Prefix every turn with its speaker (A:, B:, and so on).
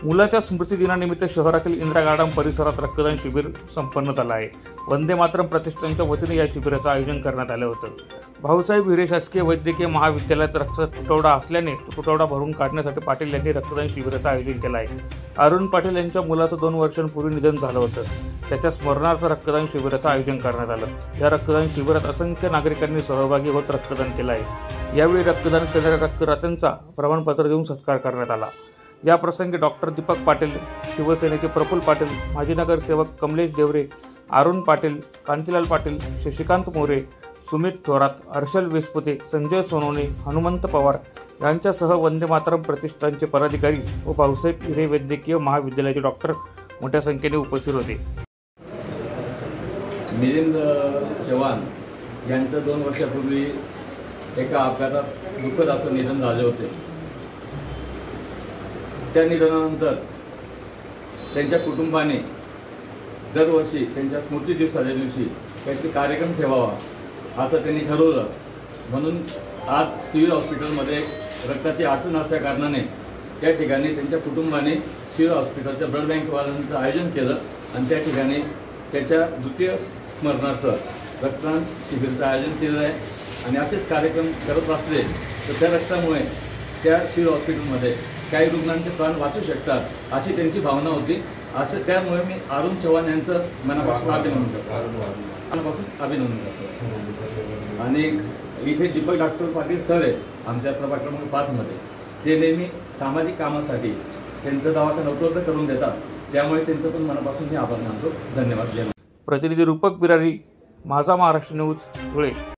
A: मुलाच्या स्मृती दिनानिमित्त शहरातील इंदिरा गार्डन परिसरात रक्तदान शिबिर संपन्न झालं आहे। वंदे मातरम प्रतिष्ठानच्या वतीने या शिबिराचं आयोजन करण्यात आलं होतं। भाऊसाहेब हिरे शासकीय वैद्यकीय महाविद्यालयात रक्त तुटवडा असल्याने तुटवडा भरून काढण्यासाठी पाटील यांनी रक्तदान शिबिराचं आयोजन केलं आहे। अरुण पाटील यांच्या मुलाचं 2 वर्षांपूर्वी निधन झालं होतं। त्याच्या स्मरणार्थ रक्तदान शिबिराचं आयोजन करण्यात आलं। या रक्तदान शिबिरात असंख्य नागरिकांनी सहभागी होत रक्तदान केलं आहे। यावेळी रक्तदान करणाऱ्या रक्तदात्यांचा प्रमाणपत्र देऊन सत्कार करण्यात आला। या प्रसंगी डॉक्टर दीपक पाटील, शिवसेनेचे प्रफुल्ल पाटील, माजी नगरसेवक कमलेश देवरे, अरुण पाटील, कांतीलाल पाटील, शशिकांत मोरे, सुमित थोरात, हर्षल वेसपुते, संजय सोनवणे, हनुमंत पवार यांच्यासह वंदे मातरम प्रतिष्ठानचे पदाधिकारी व भाऊसाहेब हिरे वैद्यकीय महाविद्यालयाचे डॉक्टर मोठ्या संख्येने उपस्थित होते।
B: मिलिंद चव्हाण यांचं 2 वर्षापूर्वी एका अपघातात दुःखद असं निधन झाले होते। त्या निधनानंतर त्यांच्या कुटुंबाने दरवर्षी त्यांच्या स्मृती दिवसाच्या दिवशी काहीतरी कार्यक्रम ठेवावा असं त्यांनी ठरवलं। म्हणून आज सिव्हिल हॉस्पिटलमध्ये रक्ताची अडचण असल्या कारणाने त्या ठिकाणी त्यांच्या कुटुंबाने सिव्हिल हॉस्पिटलच्या ब्लड बँकवाल्यांचं आयोजन केलं आणि त्या ठिकाणी त्याच्या द्वितीय स्मरणार्थ रक्तदान शिबिराचं आयोजन केलं आहे। आणि असेच कार्यक्रम करत असले तर त्या रक्तामुळे त्या सिव्हिल हॉस्पिटलमध्ये काही रुग्णांचे प्राण वाचू शकतात अशी त्यांची भावना होती। असं त्यामुळे मी अरुण चव्हाण यांचं मनापासून अभिनंदन करतो। आणि इथे दीपक डॉक्टर पाटील सर आहेत आमच्या प्रभाग क्रमांक 5 मध्ये। ते नेहमी सामाजिक कामासाठी त्यांचं दवाखाना उपलब्ध करून देतात, त्यामुळे त्यांचं पण मनापासून मी आभार मानतो। धन्यवाद।
A: प्रतिनिधी रूपक बिरारी, माझा महाराष्ट्र न्यूज, धुळे।